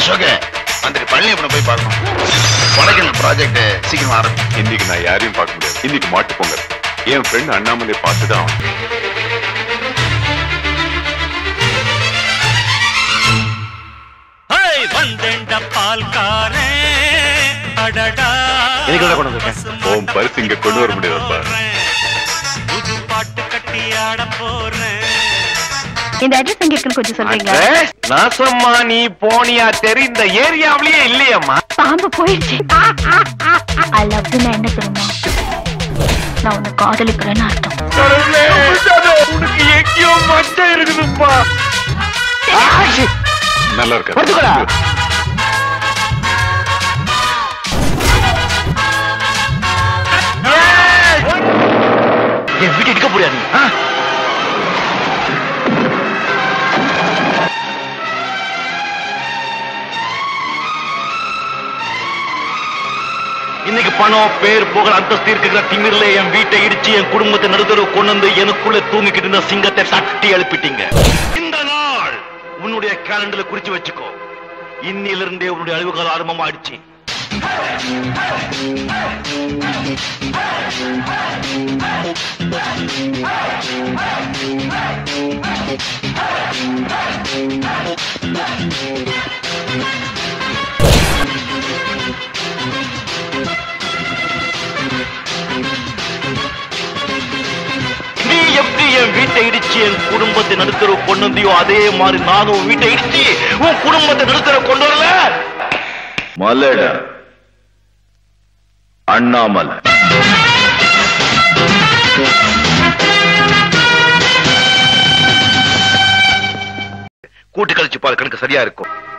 அசோக மந்திரி பழனியப்பனை போய் பார்க்கணும். கொடைக்கானல் ப்ராஜெக்ட் சீக்கிரம் ஆரம்பிக்கும். இன்னைக்கு நான் யாரையும் பார்க்க முடியாது. இன்னைக்கு மாட்டு பொங்கல். என் ஃப்ரெண்ட் அண்ணாமலை பார்த்துதான் பால்காரே அடடா உன் பரிசு இங்க கொண்டு வர முடியாதுப்பா. புது பாட்டு கட்டி ஆட போறேன். இந்த அட்ரஸ் எங்க இருக்குன்னு கொஞ்சம் சொல்றீங்களா? நாசம்மா நீ போனியா தெரிந்த ஏரியாவிலேயே இல்லையம்மா. பாம்பு போயிடுச்சு. I love you. என்ன தெரியுமா, நான் உன்னை காதலிக்கிறேன்னு அர்த்தம். உனக்கு எங்கேயோ மச்சம் இருக்குதுப்பா. நல்லா இருக்கு. என் வீட்டு எடுக்க முடியாது. இன்னைக்கு பணம் பேர் புகழ் அந்தஸ்து இருக்கிற திமிர்ல என் வீட்டை இடிச்சு என் குடும்பத்தை நடுத்தர கொண்டு வந்து எனக்குள்ள தூங்கிக்கிட்டு இருந்த சிங்கத்தை தட்டி எழுப்பிட்டீங்க. இந்த நாள் உன்னுடைய கேலண்டர்ல குறிச்சு வச்சுக்கோ. இன்னிலிருந்தே உன்னுடைய அழிவு காலம் ஆரம்பமாயிடுச்சு. நீ எப்படி என் வீட்டை இடிச்சு என் குடும்பத்தை நடுத்தர கொண்டு வந்தியோ அதே மாதிரி நானும் வீட்டை இடிச்சு உன் குடும்பத்தை நடுத்தர கொண்டு வரல. மலட அண்ணாமலை கூட்டு கழிச்சு பாரு, கணக்கு சரியா இருக்கும்.